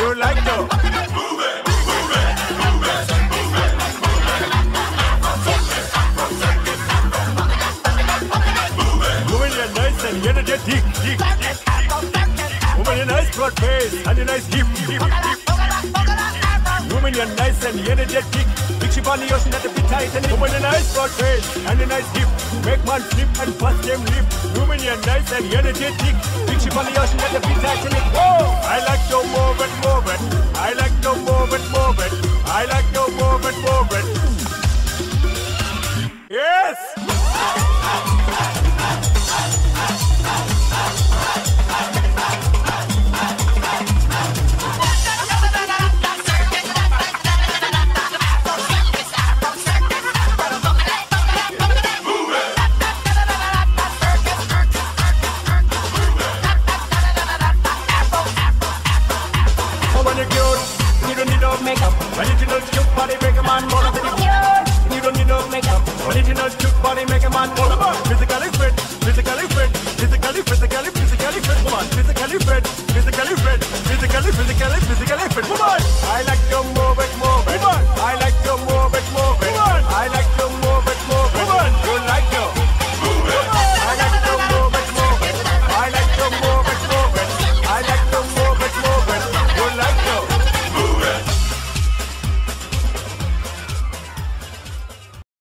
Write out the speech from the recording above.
you like to move it, move it, move it, move it, move it. Moving your nice and energetic, deep. Moving your nice broad face and your nice hip, hip, hip. Moving your nice and energetic. Big ship on the ocean at the big tight and moving your nice broad face and your nice hip. Make man flip and bust them lip. Moving your nice and energetic. Big ship on the ocean at the big tight and whoa! I like to move it, move it. I like to move it, move it. I like to move it, move it. Yes! Original cute body make a man more than cute. You don't need no makeup. Original cute body make a man more than physically fit, physically fit, physically, physically, physically fit. Woman, physically fit, physically fit, physically, physically, physically fit. Woman, I like your